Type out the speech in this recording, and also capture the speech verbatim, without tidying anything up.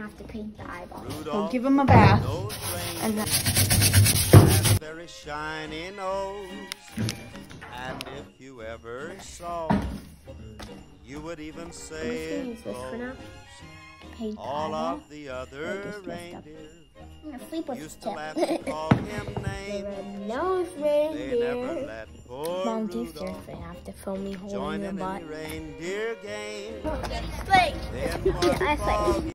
have to paint the eyeball. So give him a bath. And then very shiny nose. And if you ever saw, you would even say use this for now. Paint the all eyeball. of the other reindeer I'm gonna sleep with used the to laugh tip. and call him The names. red-nosed They never reindeer. let poor Mom, do you Rudolph seriously have to film me holding join your in butt? any reindeer game. Slay. Then Yeah, I what say.